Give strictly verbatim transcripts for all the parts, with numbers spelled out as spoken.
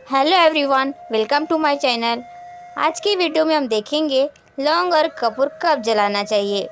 Hello everyone, welcome to my channel. आज की video में हम देखेंगे लौंग और कपूर कब जलाना चाहिए।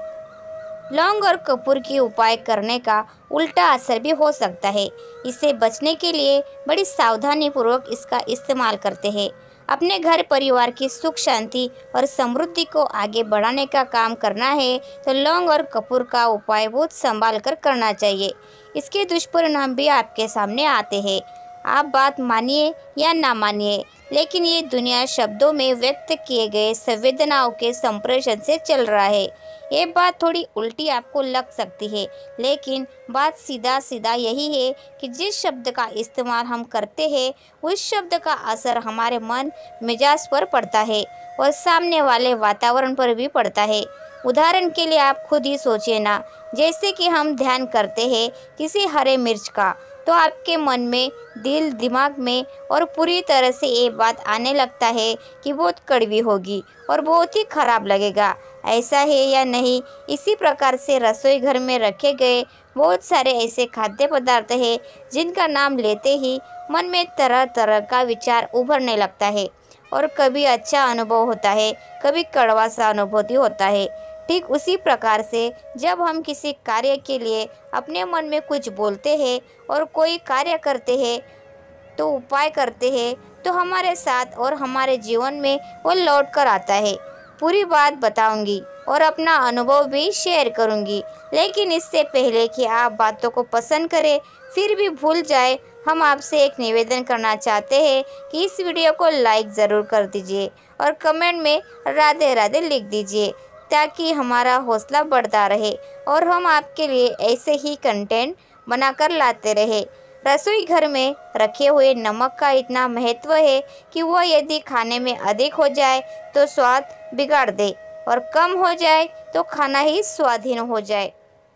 लौंग और कपूर की उपाय करने का उल्टा असर भी हो सकता है। इससे बचने के लिए बड़ी सावधानी पूर्वक इसका इस्तेमाल करते हैं। अपने घर परिवार की सुख शांति और समृद्धि को आगे बढ़ाने का काम करना है तो लौंग और कपूर का उपाय बहुत संभाल कर करना चाहिए। इसके दुष्परिणाम भी आपके सामने आते हैं। आप बात मानिए या ना मानिए, लेकिन ये दुनिया शब्दों में व्यक्त किए गए संवेदनाओं के संप्रेषण से चल रहा है। ये बात थोड़ी उल्टी आपको लग सकती है, लेकिन बात सीधा सीधा यही है कि जिस शब्द का इस्तेमाल हम करते हैं उस शब्द का असर हमारे मन मिजाज पर पड़ता है और सामने वाले वातावरण पर भी पड़ता है। उदाहरण के लिए आप खुद ही सोचिए ना, जैसे कि हम ध्यान करते हैं किसी हरे मिर्च का, तो आपके मन में, दिल दिमाग में और पूरी तरह से ये बात आने लगता है कि बहुत कड़वी होगी और बहुत ही खराब लगेगा। ऐसा है या नहीं? इसी प्रकार से रसोई घर में रखे गए बहुत सारे ऐसे खाद्य पदार्थ हैं जिनका नाम लेते ही मन में तरह तरह का विचार उभरने लगता है और कभी अच्छा अनुभव होता है, कभी कड़वा सा अनुभूति होता है। ठीक उसी प्रकार से जब हम किसी कार्य के लिए अपने मन में कुछ बोलते हैं और कोई कार्य करते हैं, तो उपाय करते हैं, तो हमारे साथ और हमारे जीवन में वो लौट कर आता है। पूरी बात बताऊंगी और अपना अनुभव भी शेयर करूंगी, लेकिन इससे पहले कि आप बातों को पसंद करें फिर भी भूल जाए, हम आपसे एक निवेदन करना चाहते हैं कि इस वीडियो को लाइक ज़रूर कर दीजिए और कमेंट में राधे राधे लिख दीजिए, ताकि हमारा हौसला बढ़ता रहे और हम आपके लिए ऐसे ही कंटेंट बनाकर लाते रहे। रसोई घर में रखे हुए नमक का इतना महत्व है कि वह यदि खाने में अधिक हो जाए तो स्वाद बिगाड़ दे और कम हो जाए तो खाना ही स्वादहीन हो जाए।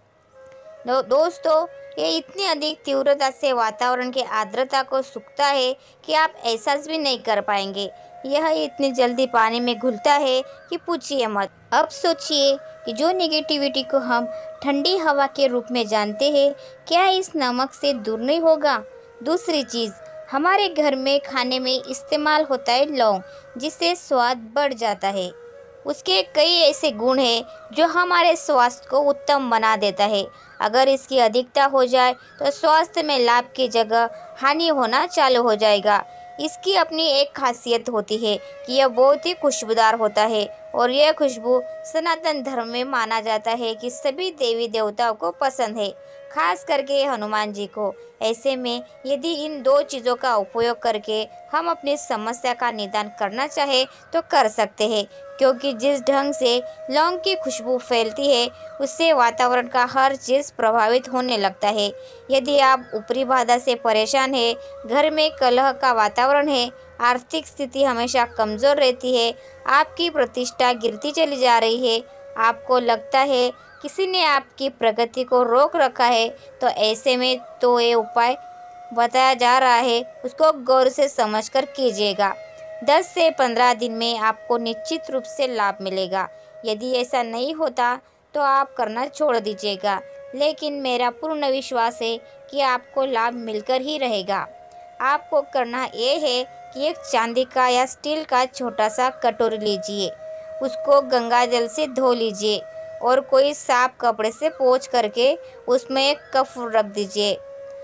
दो, दोस्तों ये इतनी अधिक तीव्रता से वातावरण की आर्द्रता को सूखता है कि आप एहसास भी नहीं कर पाएंगे। यह इतनी जल्दी पानी में घुलता है कि पूछिए मत। अब सोचिए कि जो नेगेटिविटी को हम ठंडी हवा के रूप में जानते हैं, क्या इस नमक से दूर नहीं होगा? दूसरी चीज़, हमारे घर में खाने में इस्तेमाल होता है लौंग, जिससे स्वाद बढ़ जाता है। उसके कई ऐसे गुण हैं जो हमारे स्वास्थ्य को उत्तम बना देता है। अगर इसकी अधिकता हो जाए तो स्वास्थ्य में लाभ की जगह हानि होना चालू हो जाएगा। इसकी अपनी एक खासियत होती है कि यह बहुत ही खुशबूदार होता है और यह खुशबू सनातन धर्म में माना जाता है कि सभी देवी देवताओं को पसंद है, खास करके हनुमान जी को। ऐसे में यदि इन दो चीज़ों का उपयोग करके हम अपनी समस्या का निदान करना चाहे तो कर सकते हैं, क्योंकि जिस ढंग से लौंग की खुशबू फैलती है उससे वातावरण का हर चीज़ प्रभावित होने लगता है। यदि आप ऊपरी बाधा से परेशान हैं, घर में कलह का वातावरण है, आर्थिक स्थिति हमेशा कमज़ोर रहती है, आपकी प्रतिष्ठा गिरती चली जा रही है, आपको लगता है किसी ने आपकी प्रगति को रोक रखा है, तो ऐसे में तो ये उपाय बताया जा रहा है उसको गौर से समझकर कीजिएगा। दस से पंद्रह दिन में आपको निश्चित रूप से लाभ मिलेगा। यदि ऐसा नहीं होता तो आप करना छोड़ दीजिएगा, लेकिन मेरा पूर्ण विश्वास है कि आपको लाभ मिलकर ही रहेगा। आपको करना ये है कि एक चांदी का या स्टील का छोटा सा कटोरी लीजिए, उसको गंगा जल से धो लीजिए और कोई साफ कपड़े से पोंछ करके उसमें एक कपूर रख दीजिए।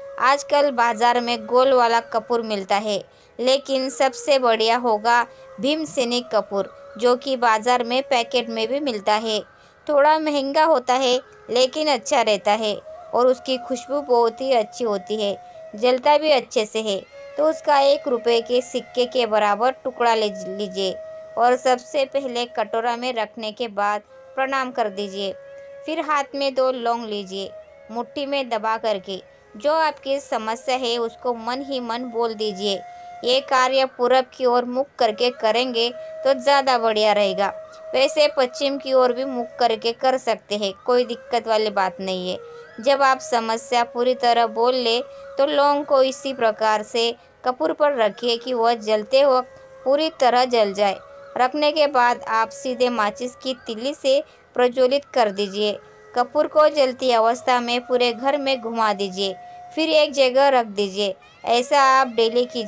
आजकल बाज़ार में गोल वाला कपूर मिलता है, लेकिन सबसे बढ़िया होगा भीमसेनी कपूर, जो कि बाज़ार में पैकेट में भी मिलता है। थोड़ा महंगा होता है लेकिन अच्छा रहता है और उसकी खुशबू बहुत ही अच्छी होती है, जलता भी अच्छे से है। तो उसका एक रुपए के सिक्के के बराबर टुकड़ा ले लीजिए और सबसे पहले कटोरा में रखने के बाद प्रणाम कर दीजिए। फिर हाथ में दो लौंग लीजिए, मुट्ठी में दबा करके जो आपकी समस्या है उसको मन ही मन बोल दीजिए। ये कार्य पूरब की ओर मुख करके करेंगे तो ज़्यादा बढ़िया रहेगा। वैसे पश्चिम की ओर भी मुख करके कर सकते हैं, कोई दिक्कत वाली बात नहीं है। जब आप समस्या पूरी तरह बोल ले तो लौंग को इसी प्रकार से कपूर पर रखिए कि वह जलते वक्त पूरी तरह जल जाए। रखने के बाद आप सीधे माचिस की तीली से प्रज्वलित कर दीजिए। कपूर को जलती अवस्था में पूरे घर में घुमा दीजिए, फिर एक जगह रख दीजिए। ऐसा आप डेली कीजिए।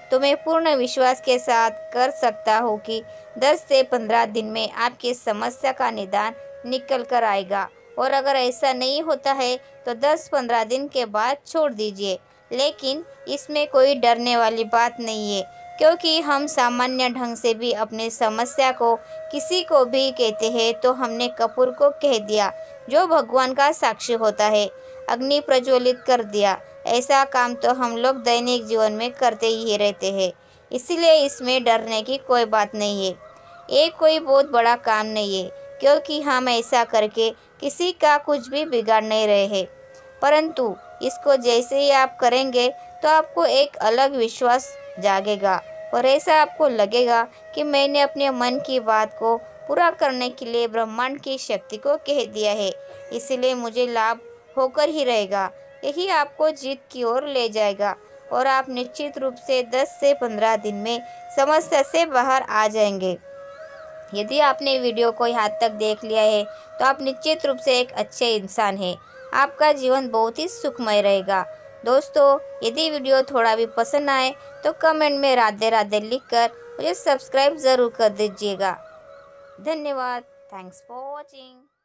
तो मैं पूर्ण विश्वास के साथ कर सकता हूँ कि दस से पंद्रह दिन में आपकी समस्या का निदान निकल कर आएगा। और अगर ऐसा नहीं होता है तो दस पंद्रह दिन के बाद छोड़ दीजिए। लेकिन इसमें कोई डरने वाली बात नहीं है, क्योंकि हम सामान्य ढंग से भी अपनी समस्या को किसी को भी कहते हैं तो हमने कपूर को कह दिया, जो भगवान का साक्षी होता है। अग्नि प्रज्वलित कर दिया, ऐसा काम तो हम लोग दैनिक जीवन में करते ही रहते हैं। इसलिए इसमें डरने की कोई बात नहीं है। ये कोई बहुत बड़ा काम नहीं है, क्योंकि हम ऐसा करके किसी का कुछ भी बिगाड़ नहीं रहे हैं। परंतु इसको जैसे ही आप करेंगे तो आपको एक अलग विश्वास जागेगा और ऐसा आपको लगेगा कि मैंने अपने मन की बात को पूरा करने के लिए ब्रह्मांड की शक्ति को कह दिया है, इसलिए मुझे लाभ होकर ही रहेगा। यही आपको जीत की ओर ले जाएगा और आप निश्चित रूप से दस से पंद्रह दिन में समस्या से बाहर आ जाएंगे। यदि आपने वीडियो को यहाँ तक देख लिया है तो आप निश्चित रूप से एक अच्छे इंसान हैं। आपका जीवन बहुत ही सुखमय रहेगा। दोस्तों, यदि वीडियो थोड़ा भी पसंद आए तो कमेंट में राधे राधे लिखकर मुझे सब्सक्राइब ज़रूर कर दीजिएगा। धन्यवाद। Thanks for watching.